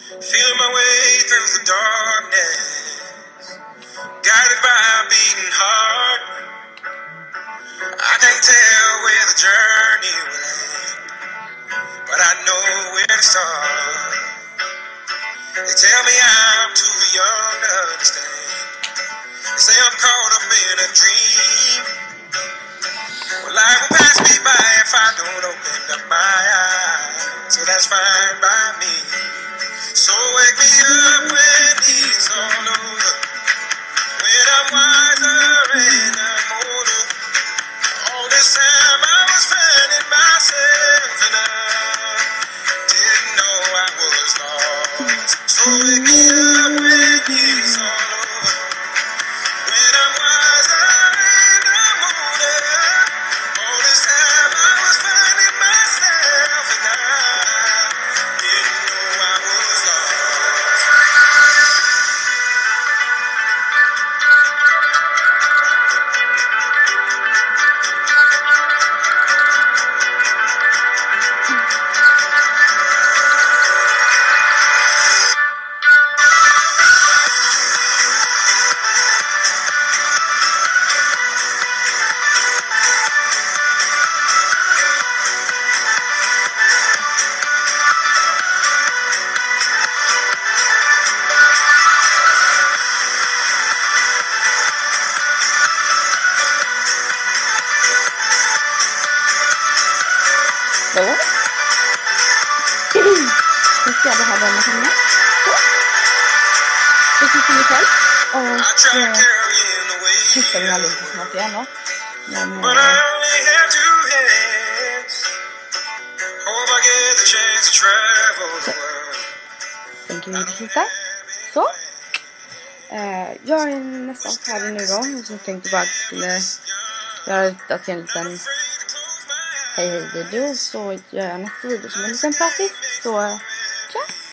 Feeling my way through the darkness, guided by a beating heart. I can't tell where the journey will end, but I know where to start. They tell me I'm too young to understand. They say I'm caught up in a dream. Well, life will pass me by if I don't open up my eyes, so that's fine by me. So wake me up when it's all over, when I'm wiser and I'm older. All this time I was finding myself and I didn't know I was lost. So wake me up when it's all over, when I'm wiser and I'm older. All this time I was finding myself and I didn't know I was lost. Nu ska jag behöva med henne. Så sitter vi själv. Och kissar vi aldrig så snart igen då. Men tänker vi inte sluta. Så. Jag är nästan färdig nu då. Så jag tänkte bara att jag skulle göra till en liten hej video. Så gör jag nästa video som en liten praxis. Så tja!